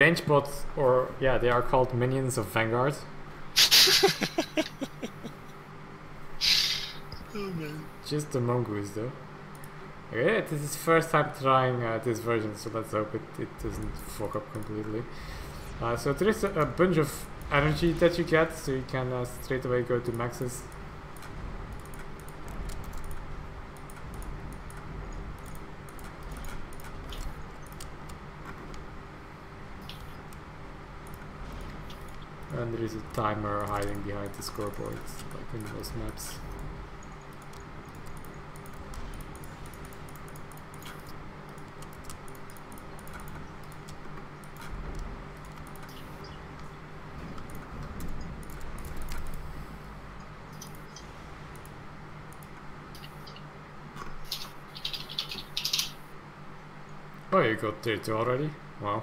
range bots, or yeah, they are called minions of Vanguard. Oh man. Just the mongoose though. Okay, this is first time trying this version, so let's hope it doesn't fuck up completely. So there is a bunch of energy that you get, so you can straight away go to maxes. And there is a timer hiding behind the scoreboards, like in most maps. Oh, you got tier 2 already? Wow.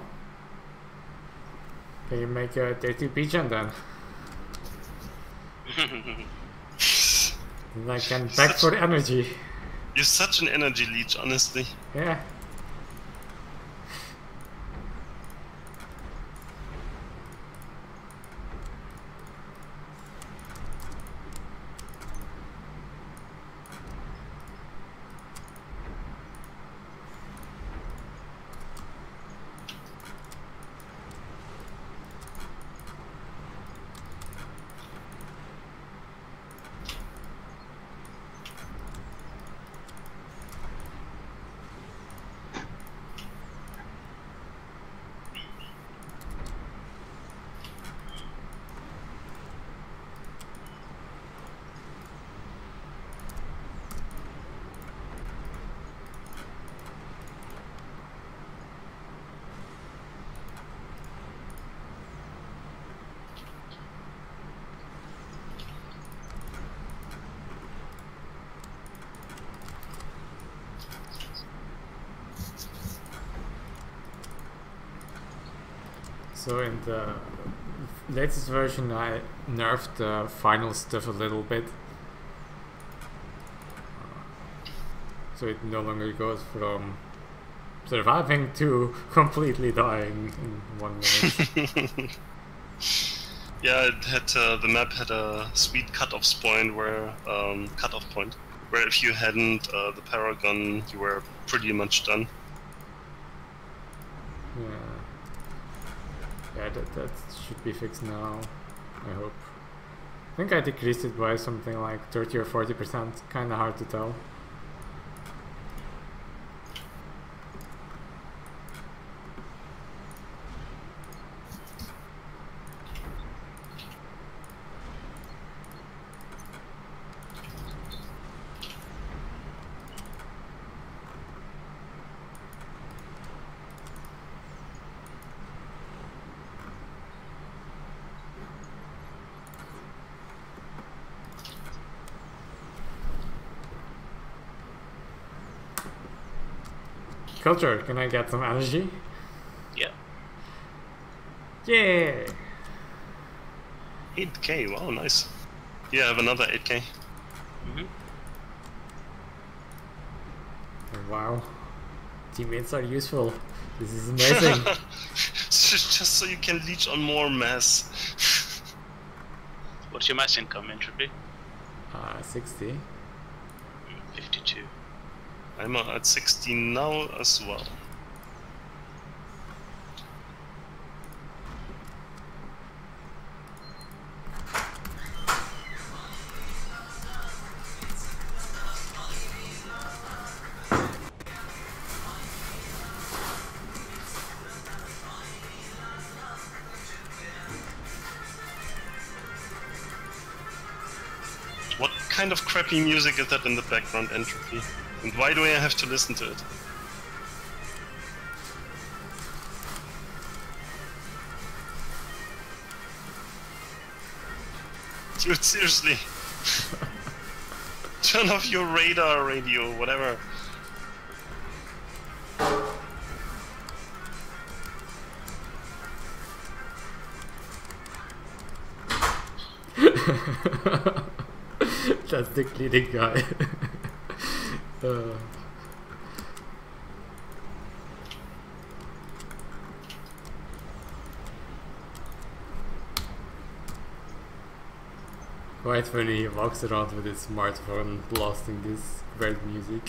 Can you make a tier 2 pigeon then? And I can back for energy. You're such an energy leech, honestly. Yeah. So in the latest version I nerfed the final stuff a little bit. So it no longer goes from surviving to completely dying in 1 minute. Yeah, it had the map had a sweet cutoff point where if you hadn't the Paragon, you were pretty much done. Yeah, that should be fixed now, I hope. I think I decreased it by something like 30 or 40%, kinda hard to tell. Culture, can I get some energy? Yeah. Yeah! 8k, wow, nice. Yeah, I have another 8k. Wow. Teammates are useful. This is amazing. Just so you can leech on more mass. What's your mass income, Entropy? 60. 52. I'm at 16 now as well. What kind of crappy music is that in the background, Entropy? And why do I have to listen to it? Dude, seriously. Turn off your radar radio, whatever. That's the cleaning guy. Quite funny, he walks around with his smartphone blasting this weird music.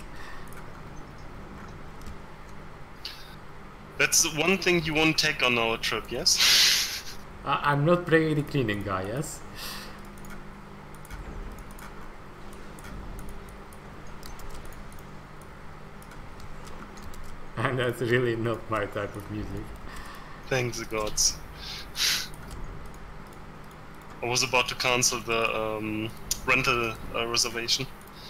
That's one thing you won't take on our trip, yes? I'm not bringing the cleaning guy, yes? And that's really not my type of music. Thank the gods. I was about to cancel the rental reservation.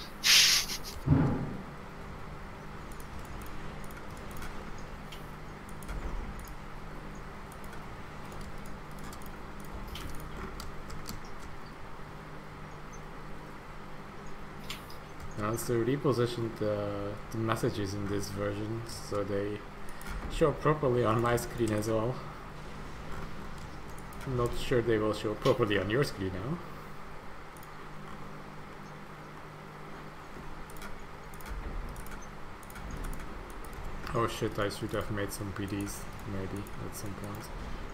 I also repositioned the messages in this version so they show properly on my screen as well. I'm not sure they will show properly on your screen now. Oh shit, I should have made some PDs maybe at some point.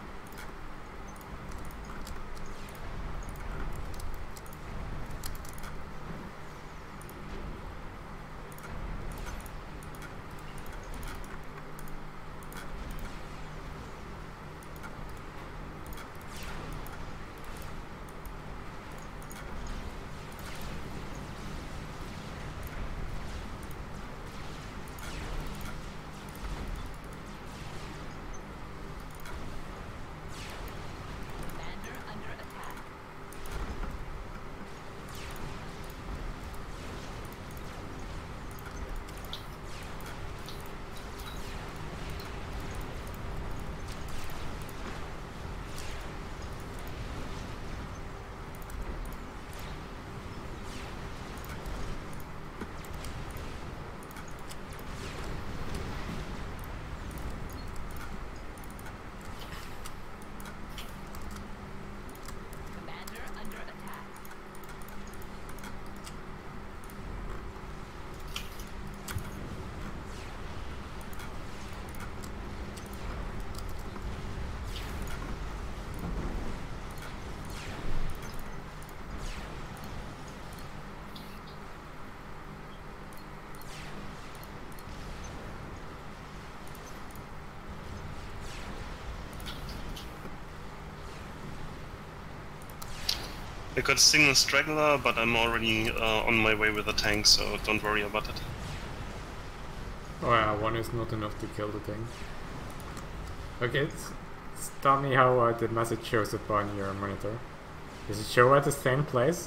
I got a single straggler, but I'm already on my way with the tank, so don't worry about it. Oh yeah, one is not enough to kill the thing. Okay, tell me how the message shows up on your monitor. Does it show at the same place?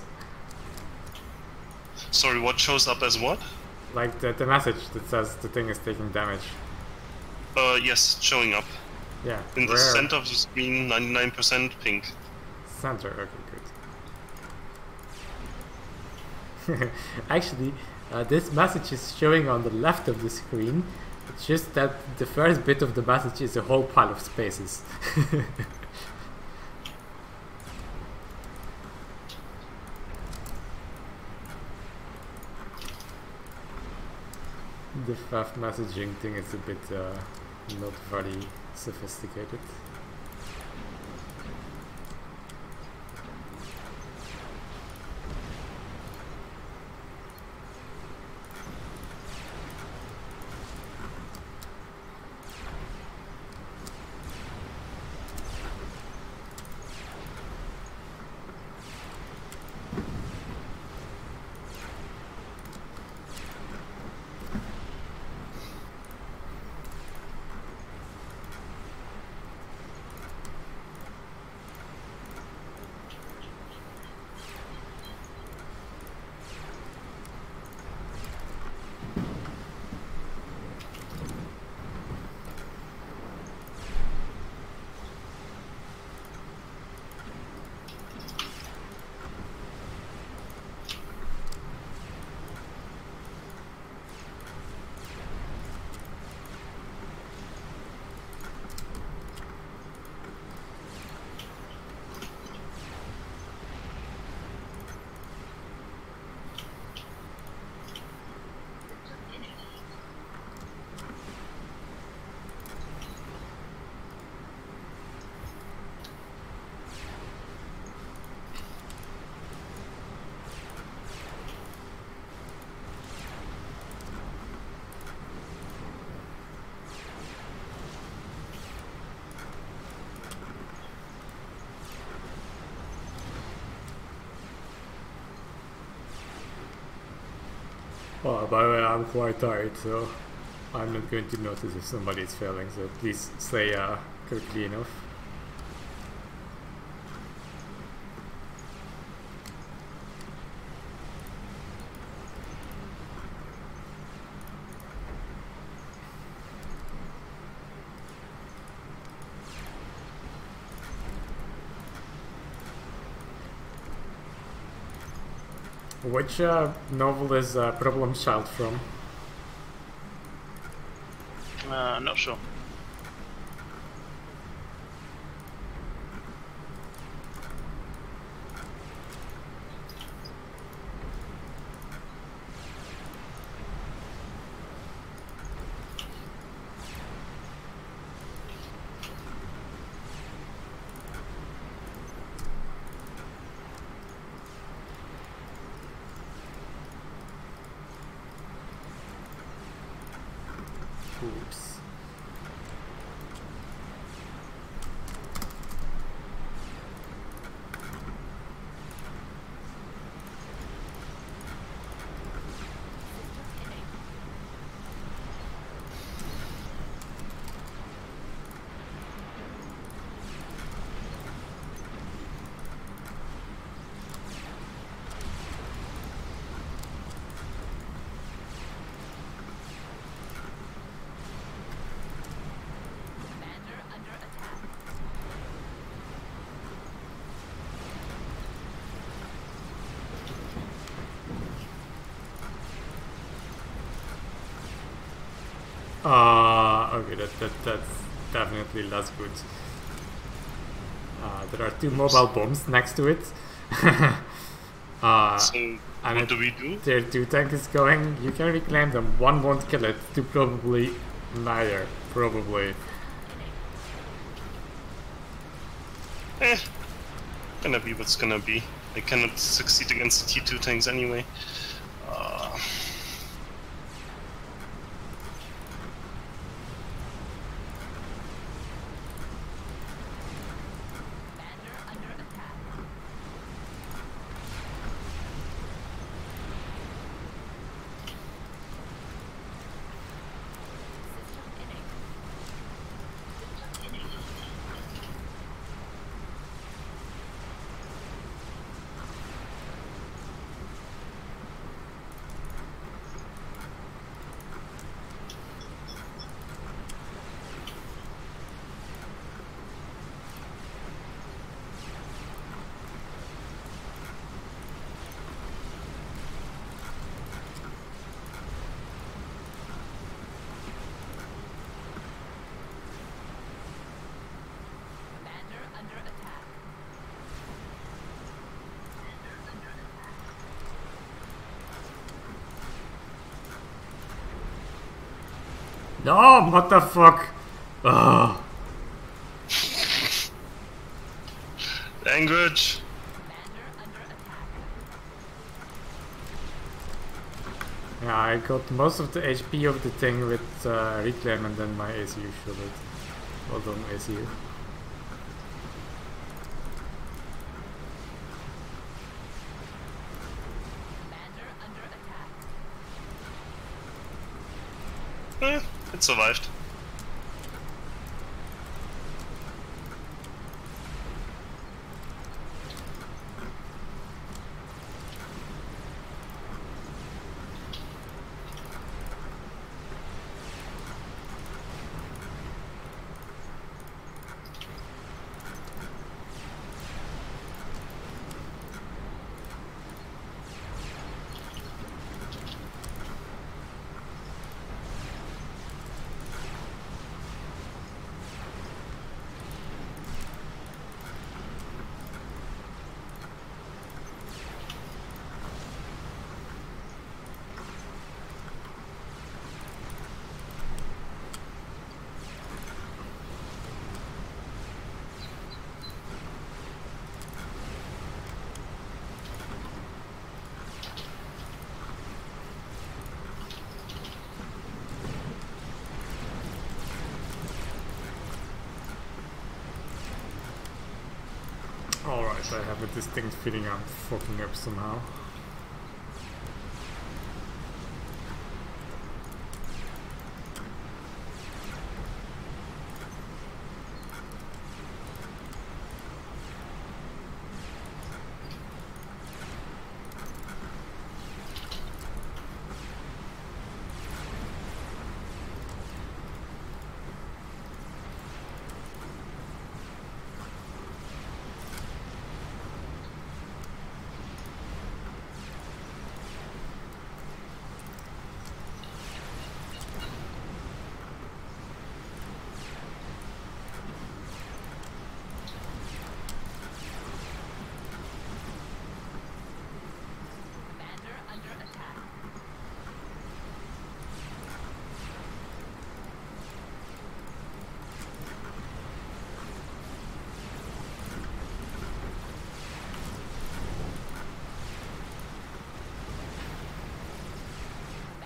Sorry, what shows up as what? Like the message that says the thing is taking damage. Yes, showing up. Yeah. In the center of the screen, 99% pink. Center, okay, good. Actually, this message is showing on the left of the screen. It's just that the first bit of the message is a whole pile of spaces. The FAF messaging thing is a bit not very sophisticated. Oh, by the way, I'm quite tired, so I'm not going to notice if somebody is failing, so please say quickly enough. Which novel is Problem Child from? Not sure. Oops. Okay, that's definitely less good. There are two mobile bombs next to it. So and what do we do? Their 2 tank is going. You can reclaim them. 1 won't kill it. 2 probably neither. Probably. Gonna be what's gonna be. They cannot succeed against the T2 tanks anyway. No, what the fuck? Ugh. Language! Yeah, I got most of the HP of the thing with reclaim and then my ACU showed it. Well done, ACU. It survived. Alright, I have a distinct feeling I'm fucking up somehow.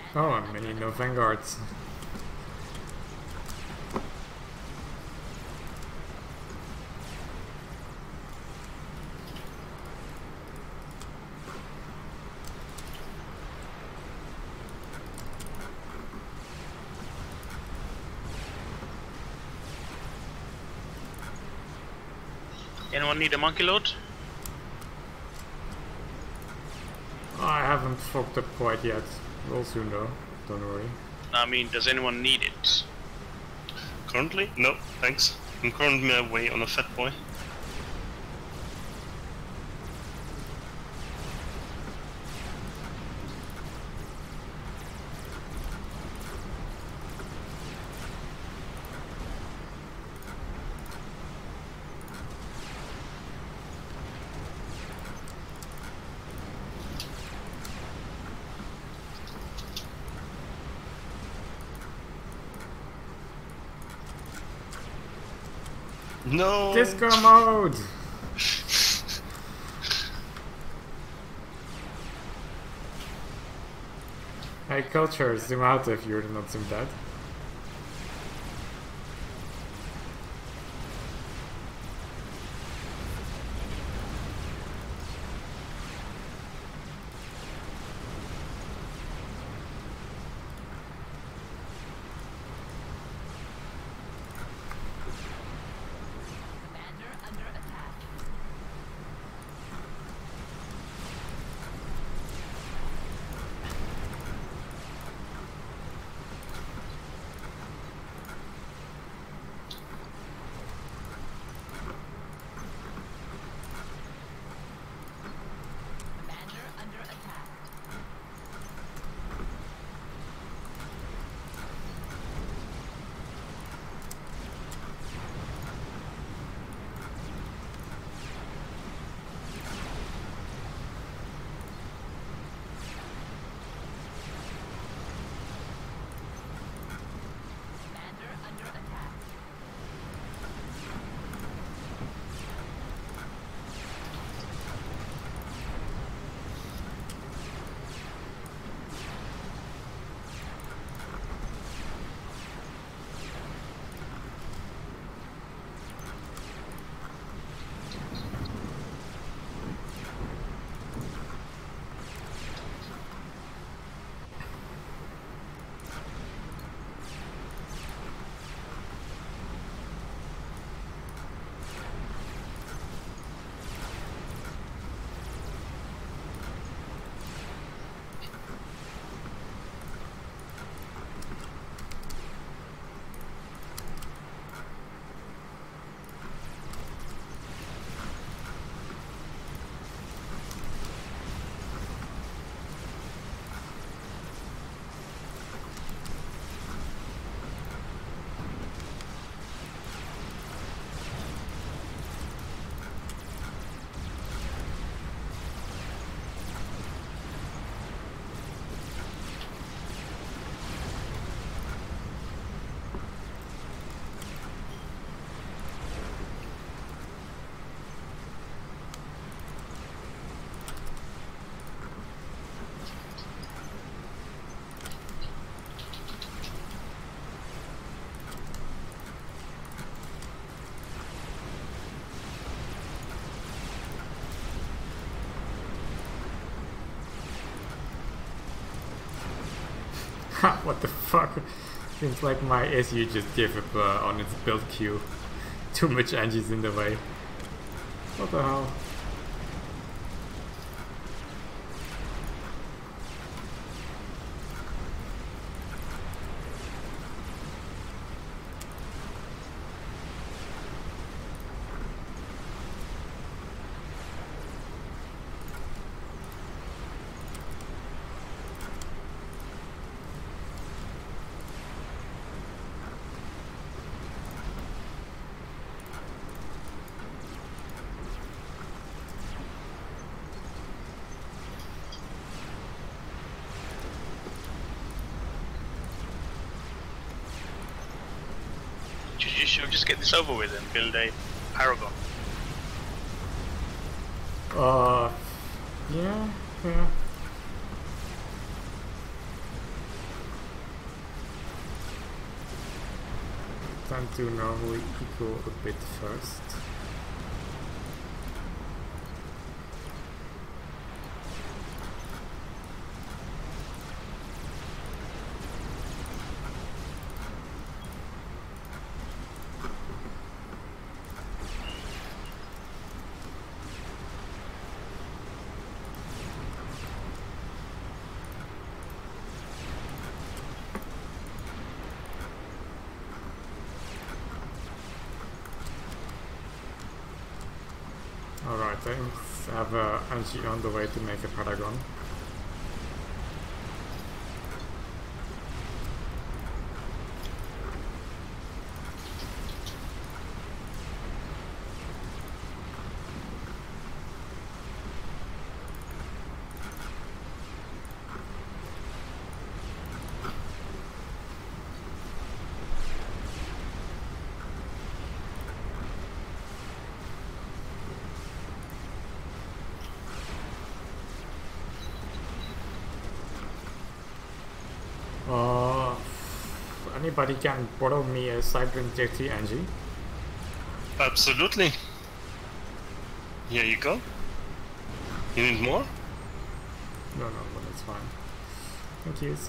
Oh, and many no vanguards. Anyone need a monkey load? I haven't fucked up quite yet. We'll soon though, don't worry. I mean, does anyone need it? Currently? No, thanks. I'm currently away on a fat boy. No! Disco mode! Hey, culture, zoom out if you're not zoomed out. What the fuck? Seems like my SU just gave up on its build queue. Too much engines in the way. What the hell? You should just get this over with and build a Paragon. Yeah. tend to normally equal a bit first. Alright, I have energy on the way to make a paragon. Anybody can borrow me a Cyclone JT engine? Absolutely. Here you go. You need more? No, but it's fine. Thank you.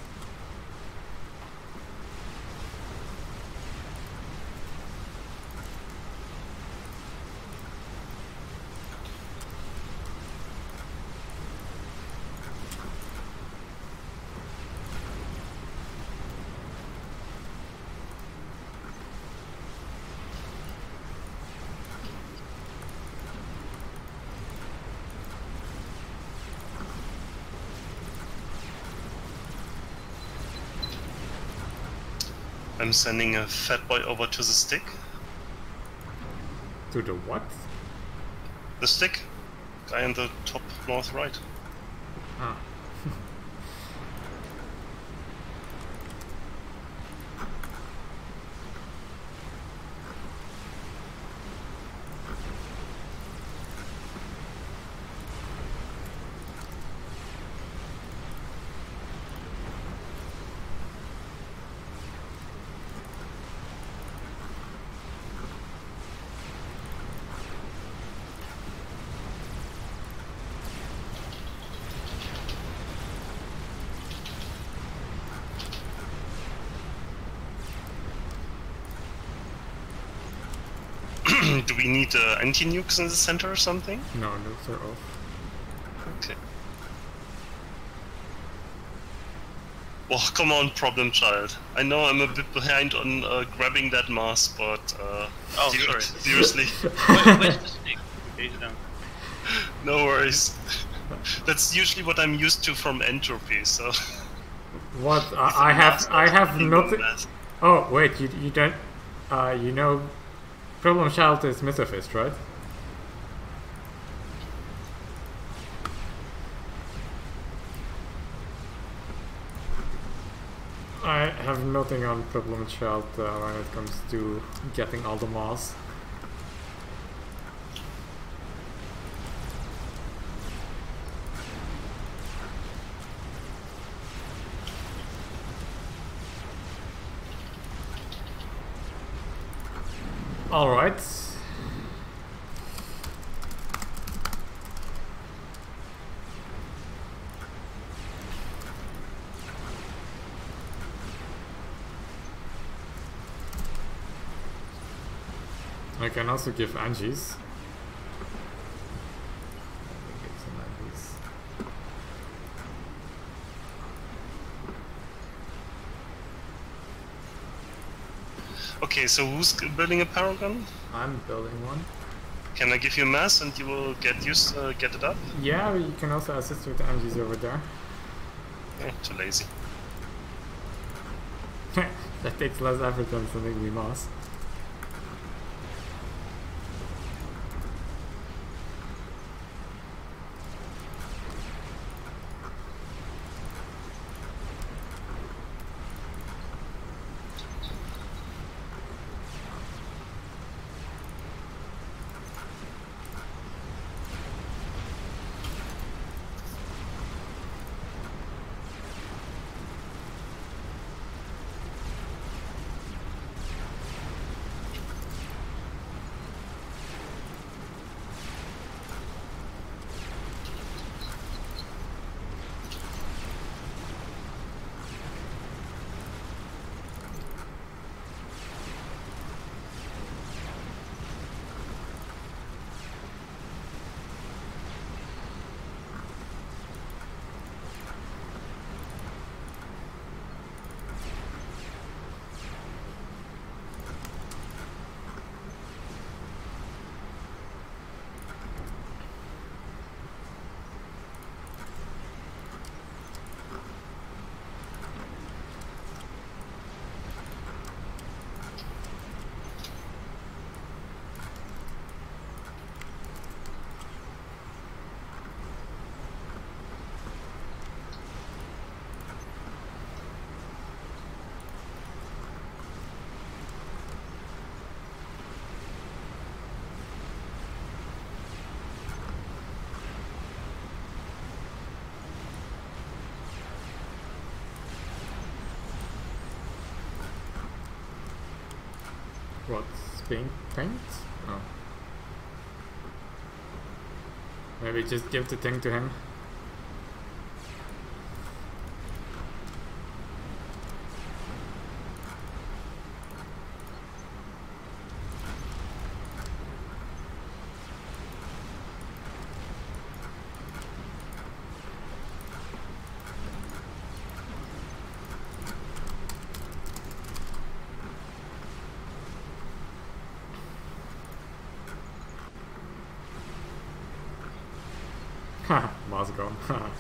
I'm sending a fat boy over to the stick. To the what? The stick? Guy in the top north right. Ah. Do we need anti-nukes in the center or something? No, nukes are off. Okay. Oh, come on, problem child. I know I'm a bit behind on grabbing that mass, but Oh, sorry. seriously. Where's the stick? Okay, down. No worries. That's usually what I'm used to from Entropy, so... What? I have nothing. Oh wait, you don't. You know, problem child is Mythofist, right? I have nothing on problem child when it comes to getting all the moss. All right. I can also give Angie's. Okay, so who's building a paragon? I'm building one. Can I give you a mass and you will get it up? Yeah, you can also assist with the Angie's over there. Too lazy. That takes less effort than sending me moss. What's being paint? Oh. Maybe just give the thing to him. Mars gone.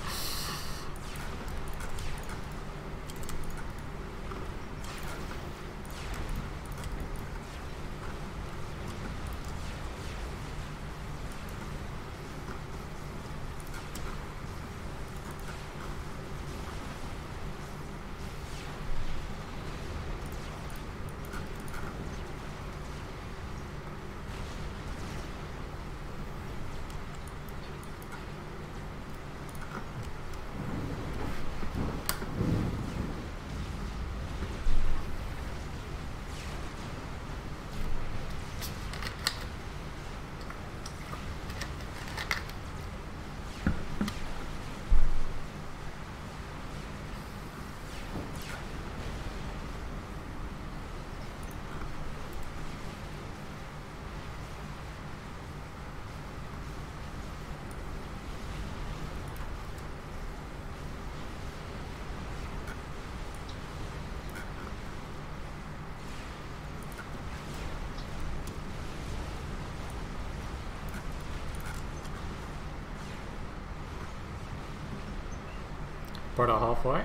About halfway.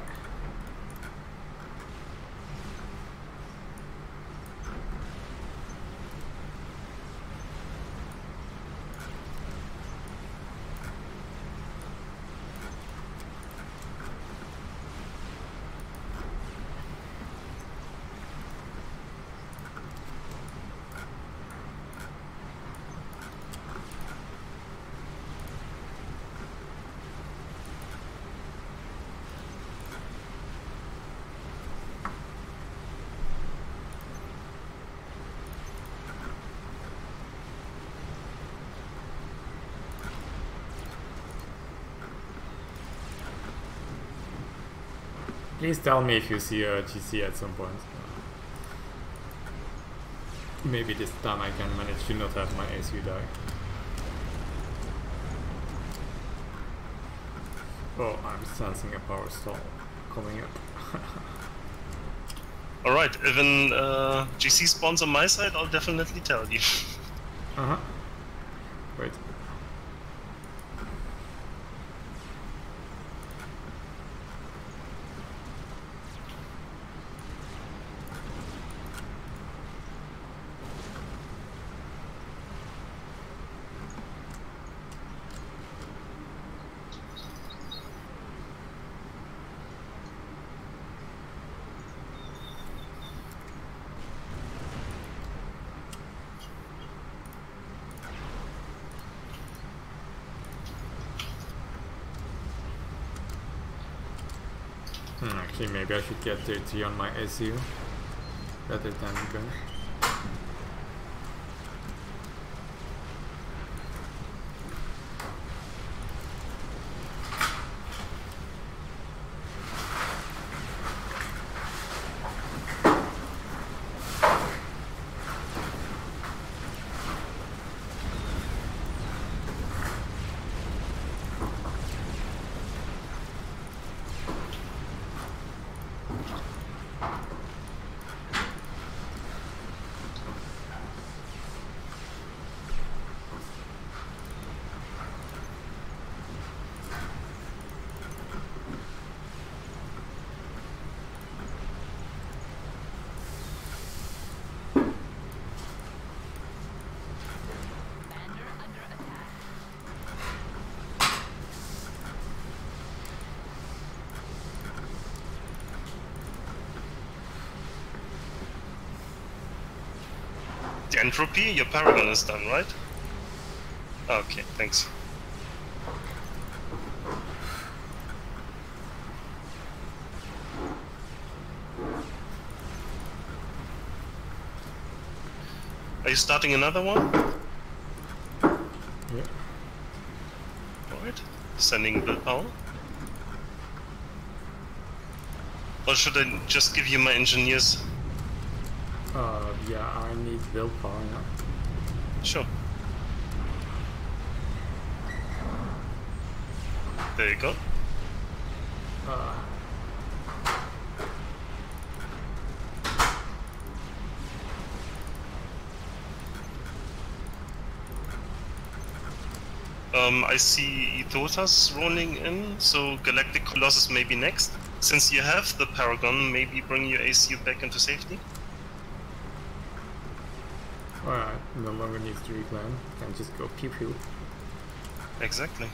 Please tell me if you see a GC at some point. Maybe this time I can manage to not have my ACU die. Oh, I'm sensing a power stall coming up. Alright, if an GC spawns on my side, I'll definitely tell you. Uh-huh. Wait. Actually, maybe I should get 30 on my ACU rather than gun. The entropy, your paragon is done, right? Okay, thanks. Are you starting another one? Yeah. Alright. Sending willpower. Or should I just give you my engineers? Yeah, I need willpower now. Sure. There you go. I see Ethotas rolling in, so Galactic Colossus may be next. Since you have the Paragon, maybe bring your ACU back into safety? Alright, no longer needs to reclaim. Can just go pew pew. Exactly.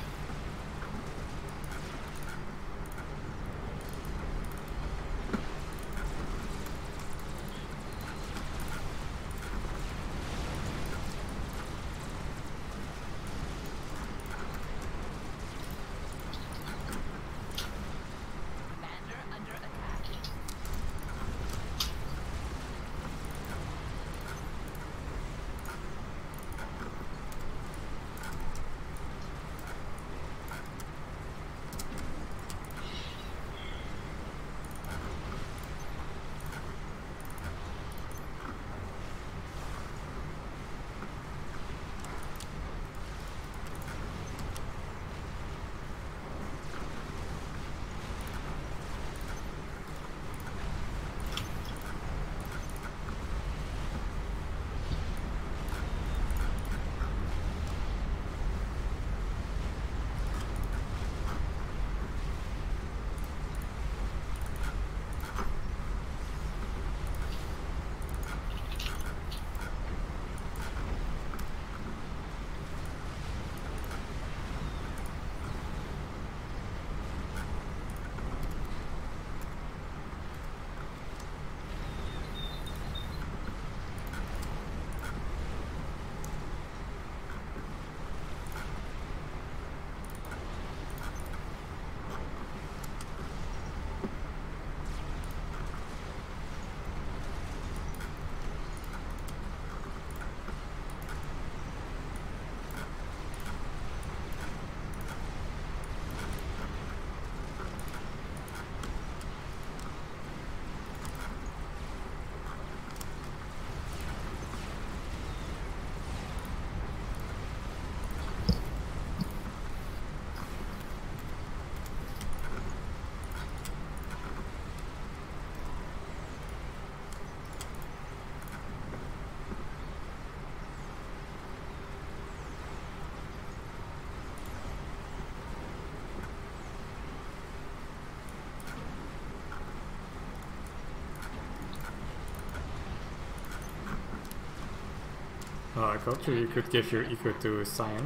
I thought you could give your eco to Cyan.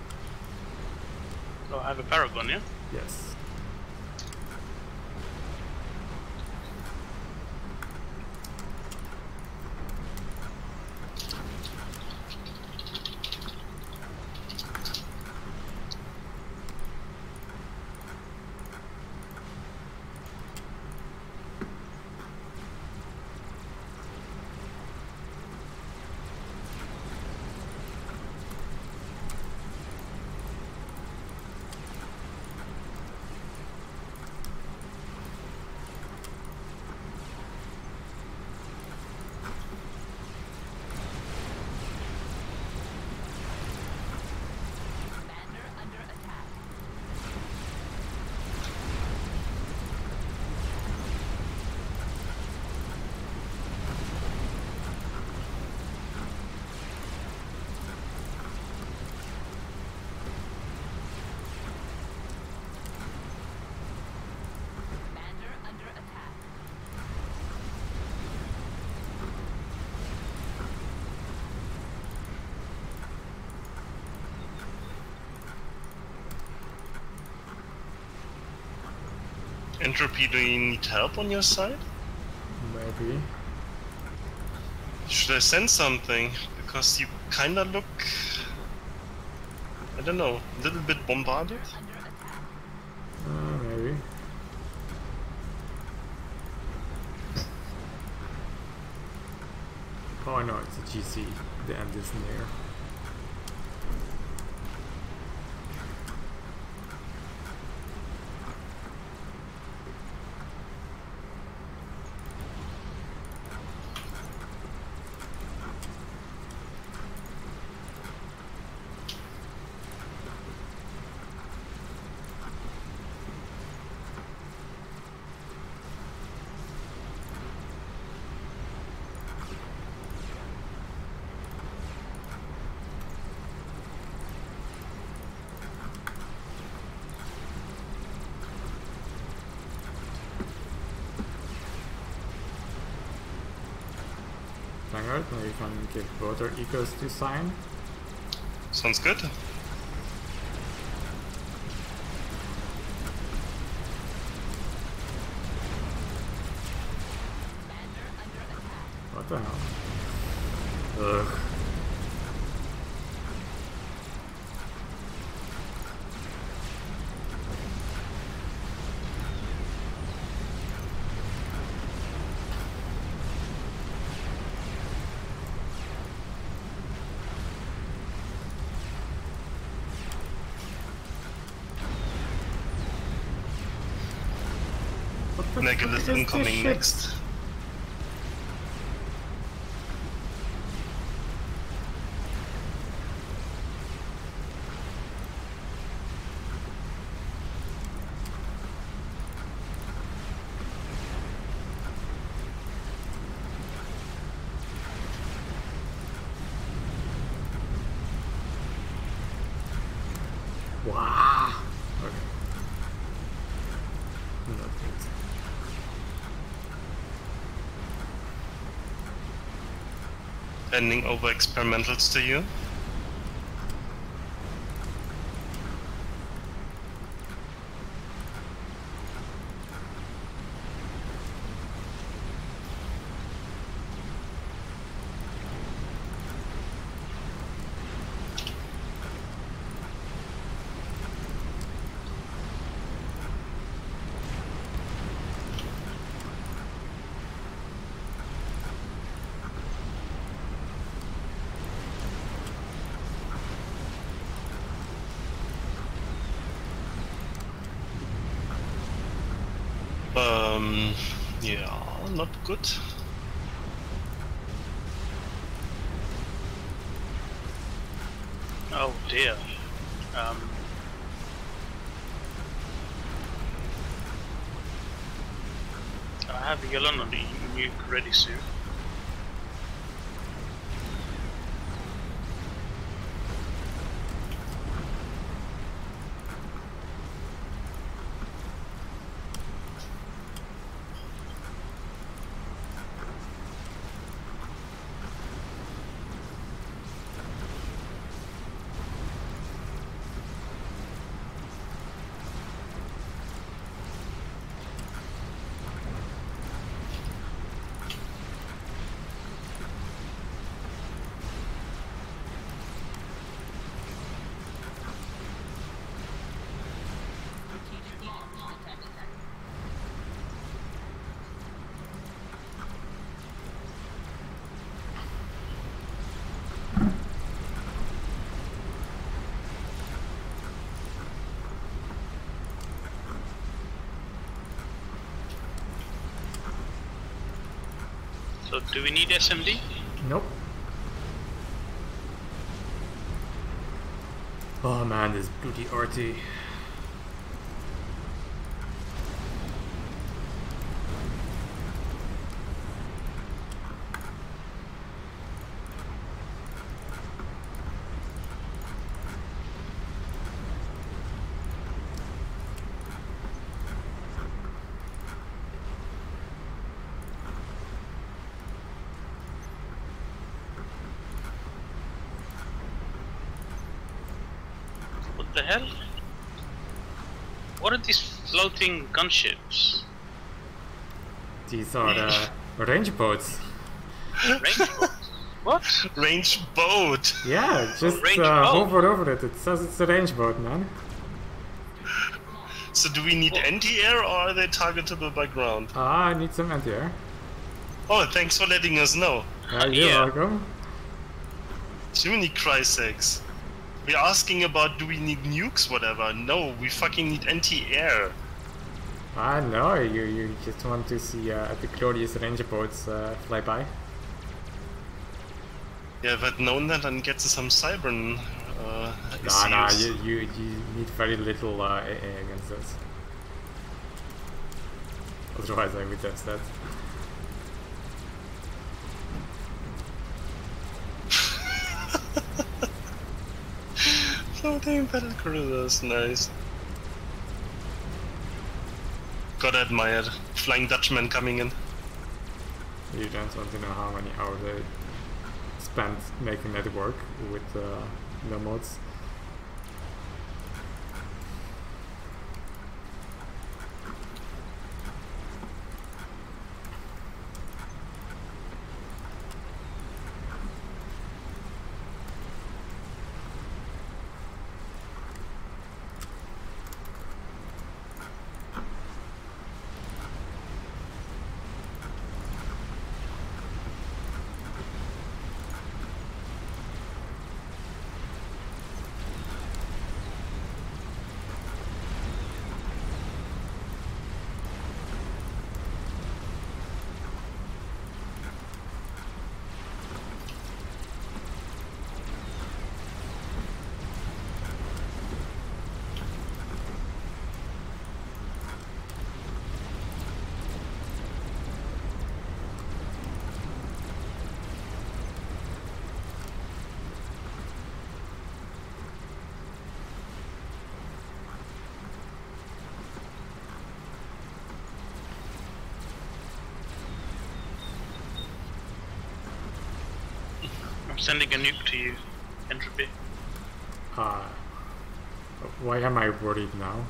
So I have a Paragon, yeah? Yes. Entropy, do you need help on your side? Maybe. Should I send something? Because you kinda look... I don't know, a little bit bombarded? Maybe. Oh no, it's a GC. The end is near. Vanguard, now you can give both our ecos to sign. Sounds good. What the hell? Ugh. Negative incoming next. Wow. Okay. Not good. Handing over experimentals to you. Yeah, not good. Oh dear. I have a yellow on the nuke ready soon. So do we need SMD? Nope. Oh man, this bloody RT. What the hell? What are these floating gunships? These are the range boats. Range boats? What? Range boat! Yeah, just range boat. hover over it. It says it's a range boat, man. So do we need anti-air or are they targetable by ground? Ah, I need some anti-air. Oh, thanks for letting us know. You're Yeah. welcome. Jiminy Christ. We're asking about do we need nukes, whatever. No, we fucking need anti-air. Ah, no, you just want to see the glorious ranger boats fly by. Yeah, but no one then gets some Cybern Nah, issues. you need very little AA against this. Otherwise I would test that. Floating battle cruisers, nice. Gotta admire it. Flying Dutchman coming in. You don't want to know how many hours I spent making that work with no mods. I'm sending a nuke to you, Entropy. Why am I worried now?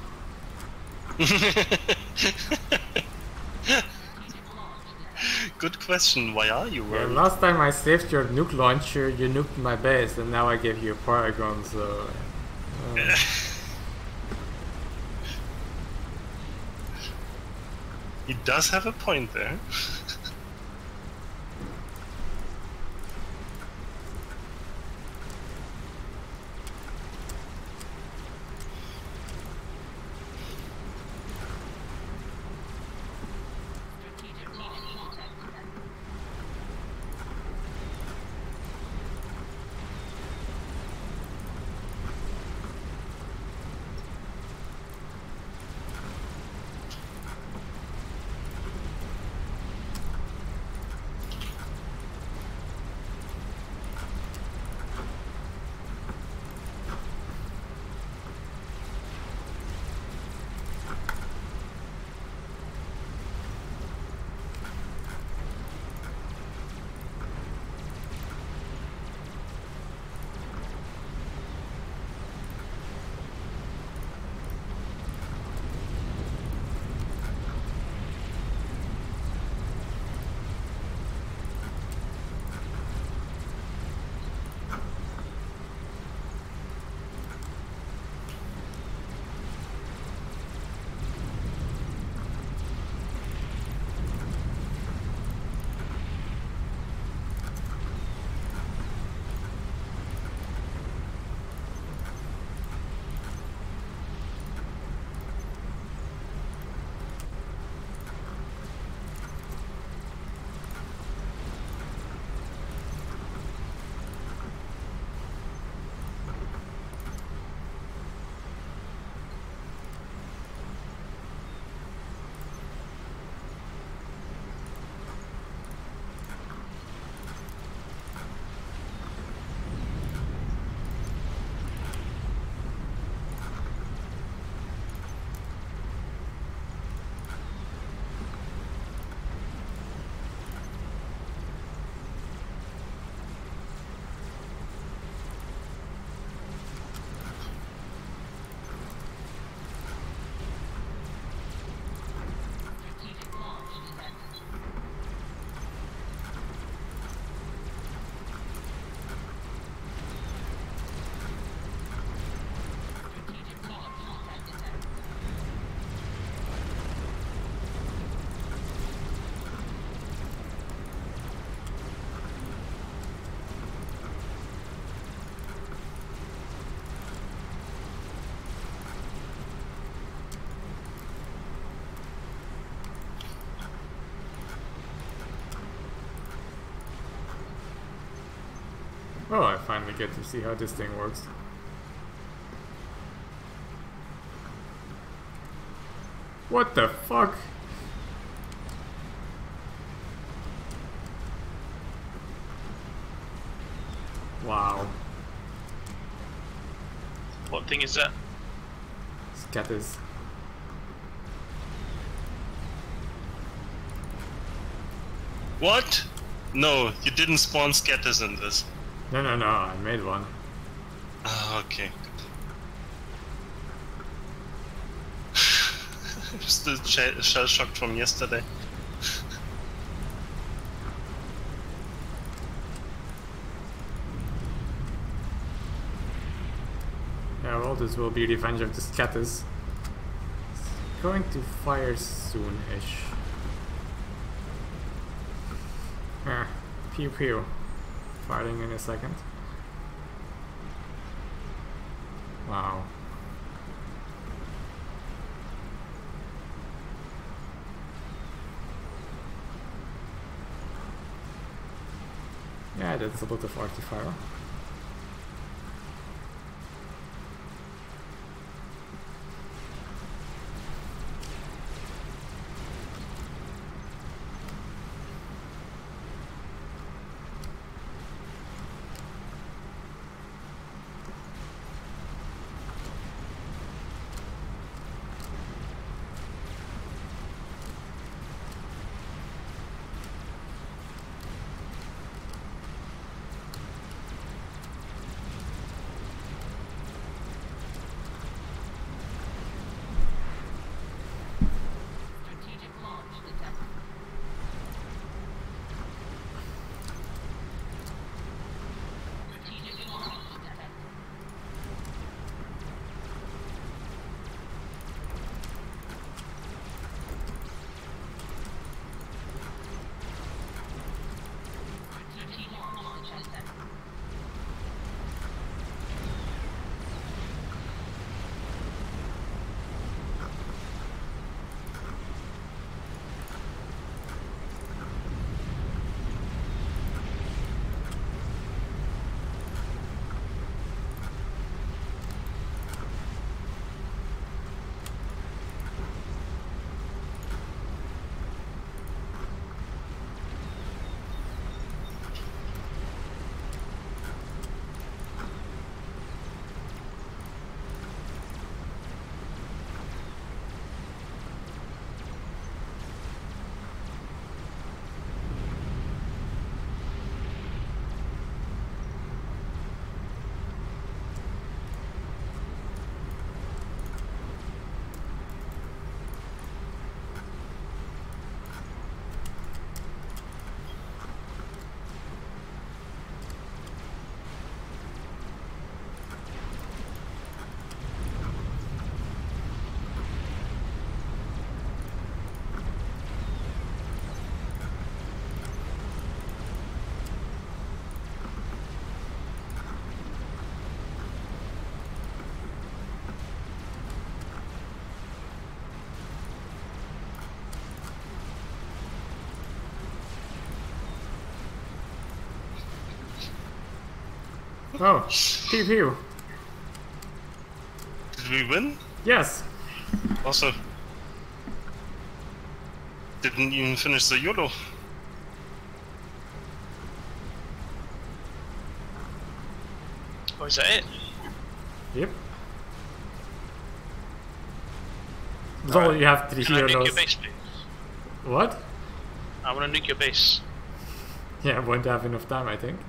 Good question, why are you Yeah, worried? last time I saved your nuke launcher, you nuked my base, and now I gave you a Paragon, so... He does have a point there. Oh, I finally get to see how this thing works. What the fuck? Wow. What thing is that? Scatters. What? No, you didn't spawn scatters in this. No, I made one. Ah, okay. Still shell shocked from yesterday. Yeah, well, this will be Revenge of the Scatters. It's going to fire soon-ish. Pew pew. Firing in a second. Wow. Yeah, that's a lot of artifire. Oh, pew pew. Did we win? Yes. Also, didn't even finish the YOLO. Oh, is that it? Yep. So you have 3 Can I nuke your heroes. base, please? What? I want to nuke your base. Yeah, I won't have enough time, I think.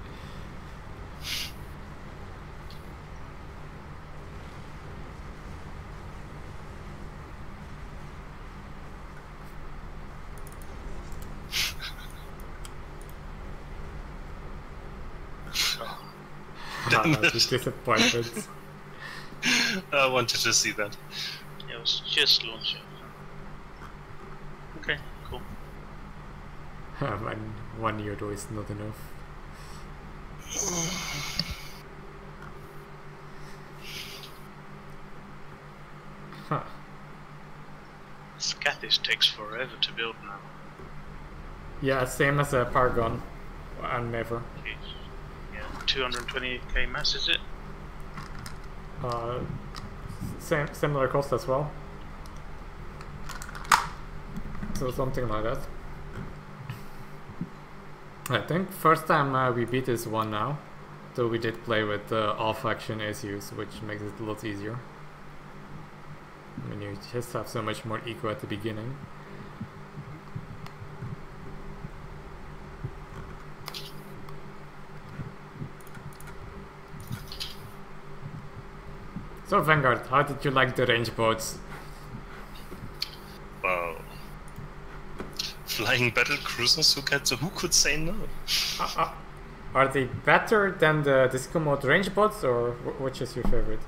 Disappointment. I wanted to see that. It was just launching. Okay, cool. One euro is not enough. Huh. Scathis takes forever to build now. Yeah, same as a Paragon and Never. Jeez. Yeah. 220k mass, is it? Similar cost as well. So something like that. I think first time we beat this one now, though we did play with all faction issues, which makes it a lot easier. I mean, you just have so much more eco at the beginning. So Vanguard, how did you like the range boats? Wow. Flying battle cruisers who could say no? Are they better than the disco mode range bots, or which is your favorite?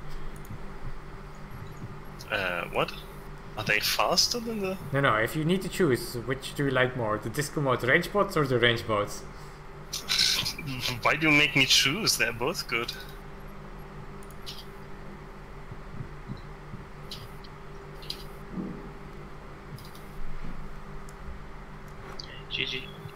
What? Are they faster than the... No, if you need to choose, which do you like more? The disco mode range bots or the range bots? Why do you make me choose? They're both good. GG.